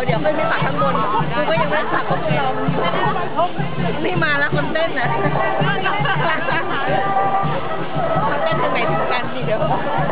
ดี๋ยวขึ้นไปปักข้างบนกูก็ยังไม่ได้ปักเพราะพวกเรานี่มาแล้วคนเต้นนะเต้นถึงไหนถึงกันนี่เดี๋ยว